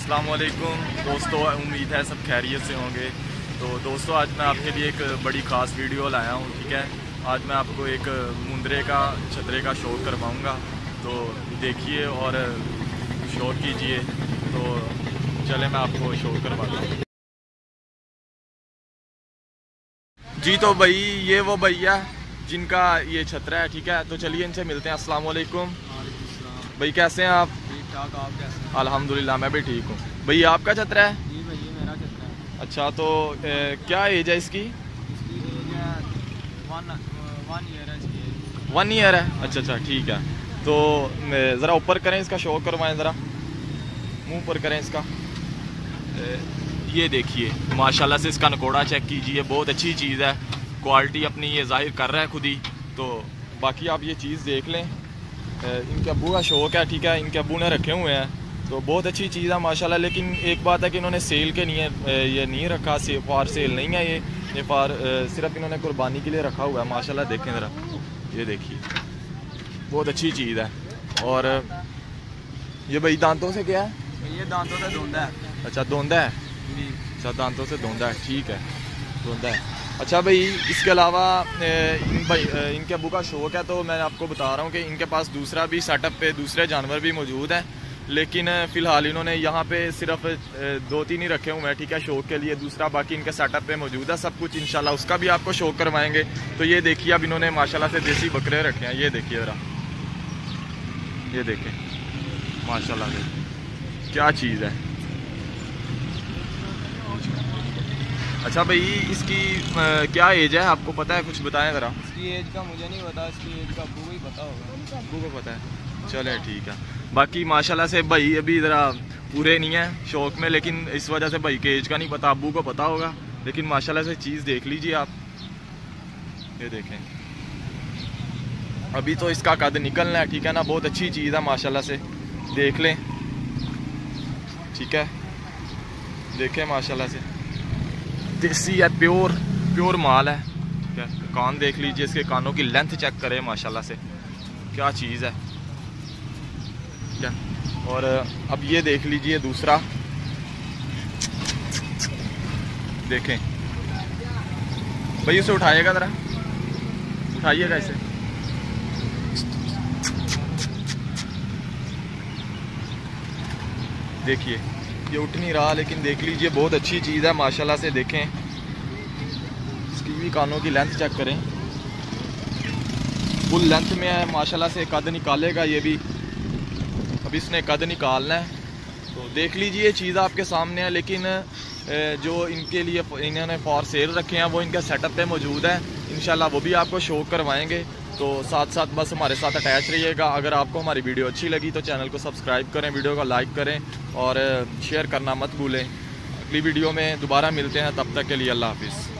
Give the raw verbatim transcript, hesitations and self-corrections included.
अस्सलाम वालेकुम दोस्तों, उम्मीद है सब खैरियत से होंगे। तो दोस्तों, आज मैं आपके लिए एक बड़ी ख़ास वीडियो लाया हूँ। ठीक है, आज मैं आपको एक मुंदरे का छतरे का शौक करवाऊँगा, तो देखिए और शौक कीजिए। तो चले मैं आपको शौक करवाता हूँ। जी तो भाई, ये वो भैया जिनका ये छतरा है। ठीक है, तो चलिए इनसे मिलते हैं। अस्सलाम वालेकुम भाई, कैसे हैं आप? ठीक ठाक, आप कैसे हैं? अल्हम्दुलिल्लाह, मैं भी ठीक हूँ। भैया आपका छतरा है? जी भैया, मेरा छतरा है। अच्छा, तो ए, क्या एज है इसकी? इसकी एज है वन वन ईयर है इसकी एज। वन ईयर है। अच्छा अच्छा, ठीक है। तो ज़रा ऊपर करें, इसका शौक करवाएं, ज़रा मुंह पर करें इसका। ए, ये देखिए माशाल्लाह से इसका नकोड़ा चेक कीजिए, बहुत अच्छी चीज़ है। क्वालिटी अपनी ये जाहिर कर रहा है खुद ही। तो बाकी आप ये चीज़ देख लें, इनके अब्बू का शौक है। ठीक है, इनके अब्बू ने रखे हुए हैं, तो बहुत अच्छी चीज़ है माशाल्लाह। लेकिन एक बात है कि इन्होंने सेल के नहीं है, ये नहीं रखा, से फार सेल नहीं है। ये ये फार सिर्फ इन्होंने कुर्बानी के लिए रखा हुआ है। माशाल्लाह देखें ज़रा, ये देखिए बहुत अच्छी चीज़ है। और ये भाई दांतों से क्या है? ये दांतों से धुंधा है। अच्छा, धोंदा है। अच्छा, दांतों से धोंदा है, ठीक है, धोंदा है। अच्छा भाई, इसके अलावा इन भाई इनके अब्बू का शौक है, तो मैं आपको बता रहा हूँ कि इनके पास दूसरा भी सेटअप पे दूसरे जानवर भी मौजूद हैं। लेकिन फ़िलहाल इन्होंने यहाँ पे सिर्फ दो तीन ही रखे हुए हैं। ठीक है, शौक के लिए। दूसरा बाकी इनके सेटअप पे मौजूद है सब कुछ। इंशाल्लाह उसका भी आपको शौक करवाएंगे। तो ये देखिए, अब इन्होंने माशाल्लाह से देसी बकरे रखे हैं। ये देखिए ज़रा, ये देखें माशाल्लाह से क्या चीज़ है। अच्छा भाई, इसकी आ, क्या एज है, आपको पता है? कुछ बताएं ज़रा। इसकी एज का मुझे नहीं पता, इसकी एज का अब्बू को ही पता होगा। अब्बू को पता है, चले ठीक है। बाकी माशाल्लाह से भाई अभी ज़रा पूरे नहीं है शौक में, लेकिन इस वजह से भाई के एज का नहीं पता, अब्बू को पता होगा। लेकिन माशाल्लाह से चीज़ देख लीजिए आप, ये देखें। अभी तो इसका कद निकलना है। ठीक है ना, बहुत अच्छी चीज़ है माशाल्लाह से, देख लें। ठीक है, देखें माशाल्लाह से देसी है, प्योर प्योर माल है। ठीक है, कान देख लीजिए, इसके कानों की लेंथ चेक करें माशाल्लाह से, क्या चीज़ है। ठीक है, और अब ये देख लीजिए दूसरा, देखें भाई, उसे उठाइएगा ज़रा, उठाइएगा इसे। देखिए ये उठ नहीं रहा, लेकिन देख लीजिए बहुत अच्छी चीज़ है माशाल्लाह से। देखें इसकी भी कानों की लेंथ चेक करें, फुल लेंथ में है माशाल्लाह से। कद निकालेगा ये भी, अब इसने कद निकालना है। तो देख लीजिए, ये चीज़ आपके सामने है। लेकिन जो इनके लिए इन्होंने फॉर सेल रखे हैं वो इनका सेटअप पे मौजूद है। इंशाल्लाह वो भी आपको शौक करवाएंगे। तो साथ साथ बस हमारे साथ अटैच रहिएगा। अगर आपको हमारी वीडियो अच्छी लगी तो चैनल को सब्सक्राइब करें, वीडियो को लाइक करें और शेयर करना मत भूलें। अगली वीडियो में दोबारा मिलते हैं, तब तक के लिए अल्लाह हाफिज़।